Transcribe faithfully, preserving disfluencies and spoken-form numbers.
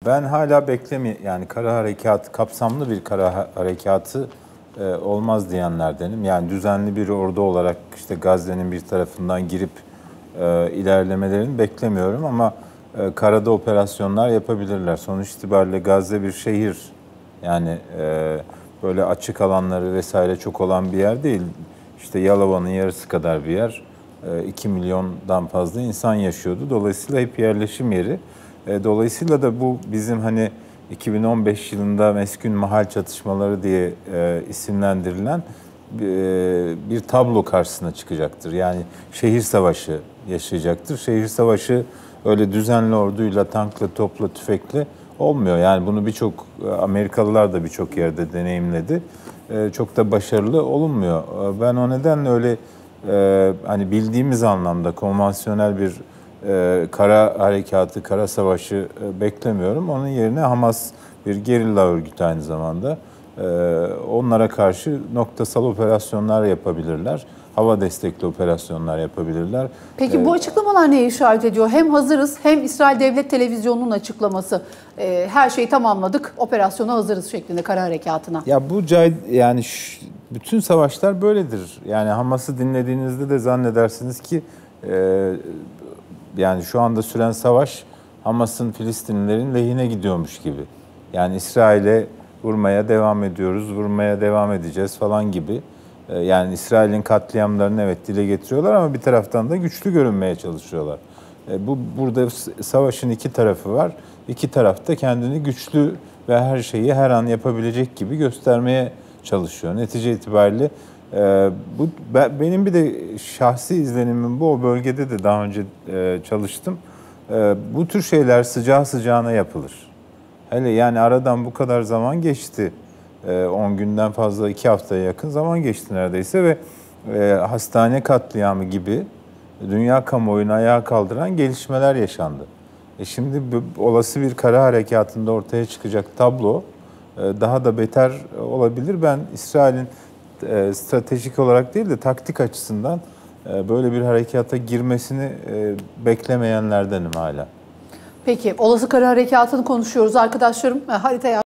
Ben hala beklemi yani kara harekatı, kapsamlı bir kara harekatı e, olmaz diyenlerdenim. Yani düzenli bir ordu olarak işte Gazze'nin bir tarafından girip e, ilerlemelerini beklemiyorum ama e, karada operasyonlar yapabilirler. Sonuç itibariyle Gazze bir şehir. Yani e, böyle açık alanları vesaire çok olan bir yer değil. İşte Yalova'nın yarısı kadar bir yer. E, iki milyondan fazla insan yaşıyordu. Dolayısıyla hep yerleşim yeri. Dolayısıyla da bu bizim hani iki bin on beş yılında meskun mahal çatışmaları diye e, isimlendirilen e, bir tablo karşısına çıkacaktır. Yani şehir savaşı yaşayacaktır. Şehir savaşı öyle düzenli orduyla, tankla, topla, tüfekle olmuyor. Yani bunu birçok Amerikalılar da birçok yerde deneyimledi. E, çok da başarılı olunmuyor. Ben o nedenle öyle e, hani bildiğimiz anlamda konvansiyonel bir Ee, kara harekatı, kara savaşı e, beklemiyorum. Onun yerine Hamas bir gerilla örgütü aynı zamanda. Ee, onlara karşı noktasal operasyonlar yapabilirler. Hava destekli operasyonlar yapabilirler. Peki ee, bu açıklamalar neye işaret ediyor? Hem hazırız hem İsrail Devlet Televizyonu'nun açıklaması. Ee, her şeyi tamamladık, operasyona hazırız şeklinde kara harekatına. Ya bu cay yani şu, bütün savaşlar böyledir. Yani Hamas'ı dinlediğinizde de zannedersiniz ki e, yani şu anda süren savaş Hamas'ın Filistinlilerin lehine gidiyormuş gibi. Yani İsrail'e vurmaya devam ediyoruz, vurmaya devam edeceğiz falan gibi. Yani İsrail'in katliamlarını evet dile getiriyorlar ama bir taraftan da güçlü görünmeye çalışıyorlar. Bu burada savaşın iki tarafı var. İki taraf da kendini güçlü ve her şeyi her an yapabilecek gibi göstermeye çalışıyor. Netice itibariyle Ee, bu benim bir de şahsi izlenimim bu. O bölgede de daha önce e, çalıştım. Ee, bu tür şeyler sıcağı sıcağına yapılır. Hele yani aradan bu kadar zaman geçti. on ee, günden fazla, iki haftaya yakın zaman geçti neredeyse ve e, hastane katliamı gibi dünya kamuoyunu ayağa kaldıran gelişmeler yaşandı. E şimdi bu, olası bir kara harekatında ortaya çıkacak tablo e, daha da beter olabilir. Ben İsrail'in stratejik olarak değil de taktik açısından böyle bir harekata girmesini beklemeyenlerdenim hala. Peki olası kara harekatını konuşuyoruz arkadaşlarım. Haritaya